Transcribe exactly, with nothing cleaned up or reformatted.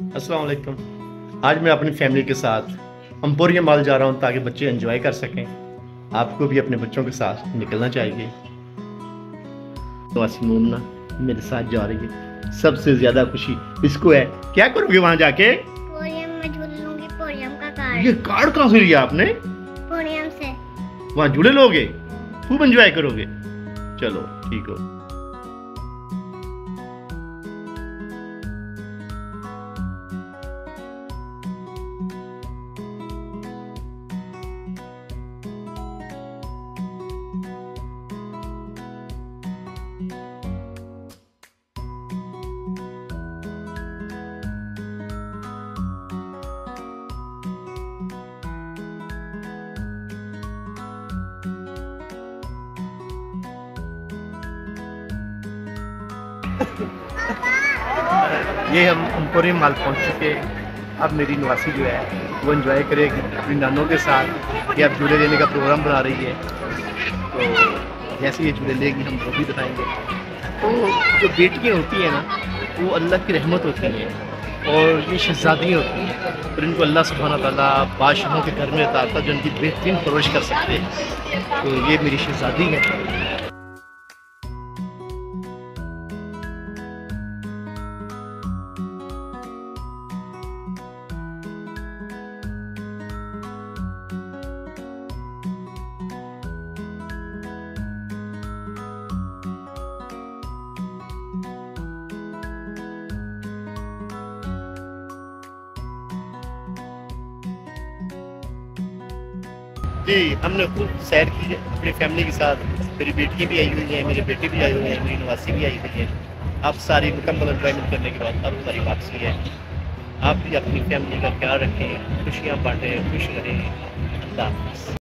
अस्सलाम वालेकुम। आज मैं अपनी फैमिली के साथ एम्पोरियम मॉल जा रहा हूँ ताकि बच्चे एंजॉय कर सकें। आपको भी अपने बच्चों के साथ निकलना चाहिए। तो मुन्ना मेरे साथ जा रही है। सबसे ज्यादा खुशी इसको है। क्या करोगे वहाँ जाके? पोडियम में झूल लूंगी। पोडियम का कार्ड। ये कार्ड कहाँ से लिया आपने? पोडियम से। वहाँ झूले लोगे, खूब एंजॉय करोगे। चलो ठीक हो। ये हम एम्पोरियम मॉल पहुंच चुके हैं। अब मेरी नवासी जो है वो एंजॉय करेगी अपनी नानों के साथ। ये अब झूले लेने का प्रोग्राम बना रही है, तो जैसे ये झूले लेगी हम वो भी बताएंगे। तो जो बेटियाँ होती हैं ना, वो अल्लाह की रहमत होती है और ये शहजादियाँ होती हैं, और इनको अल्लाह सुब्हाना तआला बादशाहों के घर में उतारता जो इनकी बेहतरीन परवरिश कर सकते हैं। तो ये मेरी शहजादी है। जी, हमने खूब सैर की है अपनी फैमिली के साथ। मेरी बेटी भी आई हुई है, मेरे बेटे भी आए हुए हैं, मेरी नवासी भी आई हुई है। अब सारी मुकम्मल एंजॉयमेंट करने के बाद अब हमारी वापसी है। आप भी अपनी फैमिली का ख्याल रखें, खुशियाँ बांटें, खुश रहें। अल्लाह हाफ़िज़।